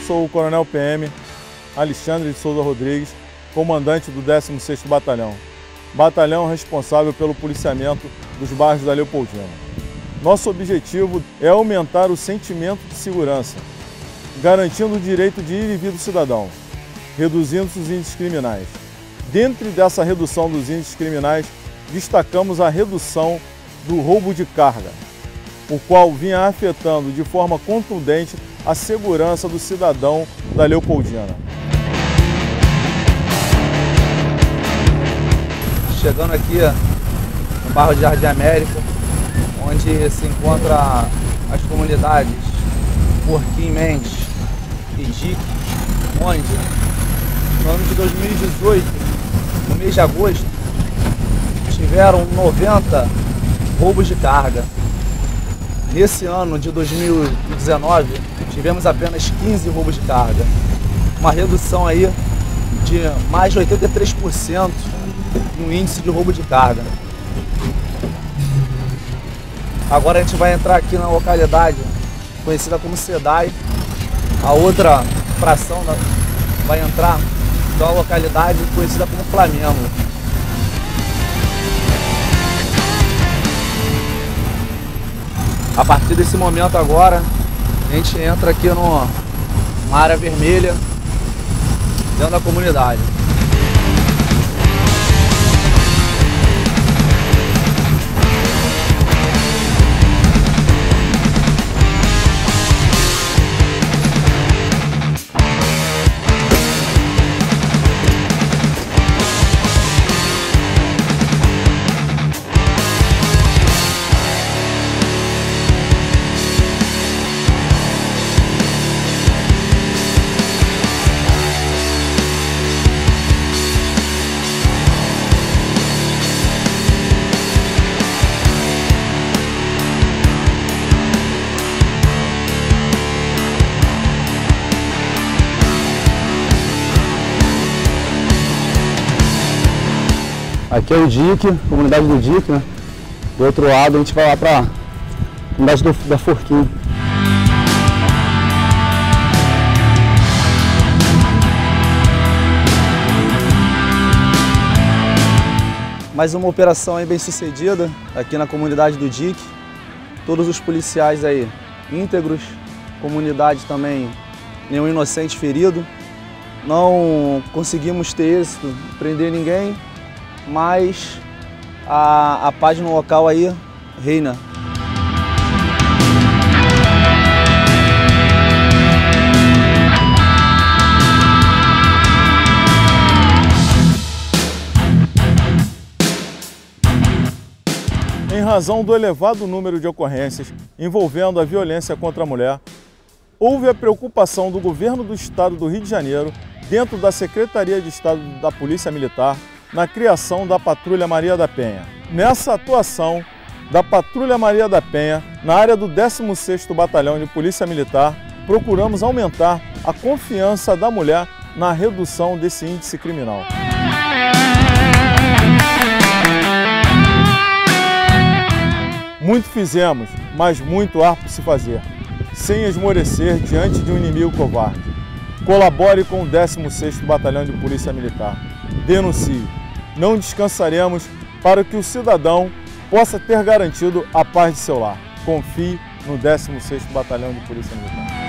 sou o Coronel PM Alexandre de Souza Rodrigues, comandante do 16º Batalhão, batalhão responsável pelo policiamento dos bairros da Leopoldina. Nosso objetivo é aumentar o sentimento de segurança, garantindo o direito de ir e vir do cidadão, reduzindo os índices criminais. Dentro dessa redução dos índices criminais, destacamos a redução do roubo de carga, o qual vinha afetando de forma contundente a segurança do cidadão da Leopoldina. Chegando aqui no bairro de Jardim América, onde se encontra as comunidades Porquim Mendes e Dique, onde no ano de 2018, no mês de agosto, tiveram 90 roubos de carga. Nesse ano de 2019, tivemos apenas 15 roubos de carga. Uma redução aí de mais de 83% no índice de roubo de carga. Agora a gente vai entrar aqui na localidade conhecida como Sedai. A outra fração vai entrar na localidade conhecida como Flamengo. A partir desse momento agora, a gente entra aqui numa área vermelha dentro da comunidade. Aqui é o Dique, comunidade do Dique, né? Do outro lado a gente vai lá para a comunidade da Forquim. Mais uma operação aí bem sucedida aqui na comunidade do Dique. Todos os policiais aí íntegros, comunidade também, nenhum inocente ferido. Não conseguimos ter êxito, prender ninguém, mas a paz no local aí reina. Em razão do elevado número de ocorrências envolvendo a violência contra a mulher, houve a preocupação do Governo do Estado do Rio de Janeiro, dentro da Secretaria de Estado da Polícia Militar, na criação da Patrulha Maria da Penha. Nessa atuação da Patrulha Maria da Penha, na área do 16º Batalhão de Polícia Militar, procuramos aumentar a confiança da mulher na redução desse índice criminal. Muito fizemos, mas muito há por se fazer, sem esmorecer diante de um inimigo covarde. Colabore com o 16º Batalhão de Polícia Militar. Denuncie. Não descansaremos para que o cidadão possa ter garantido a paz de seu lar. Confie no 16º Batalhão de Polícia Militar.